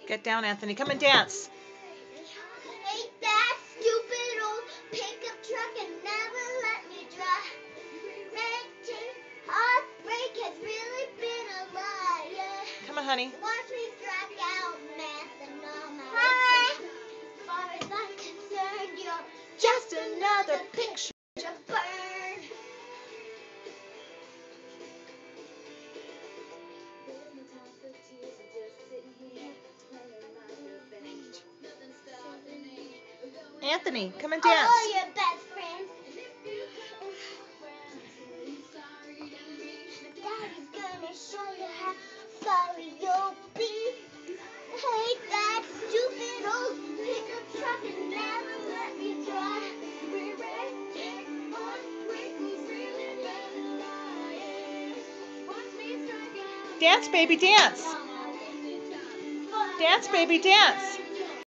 Get down, Anthony. Come and dance. Hate that stupid old pickup truck and never let me drive. Heartbreak has really been a lie, yeah. Come on, honey. Watch me strike out math and all my life. As far as I'm concerned, you're just another picture to burn. Anthony, come and dance. All your best friends. Daddy's gonna show you how sorry you'll be. Hate that stupid old pickup truck and never let me drive. Dance, baby, dance. Dance, baby, dance.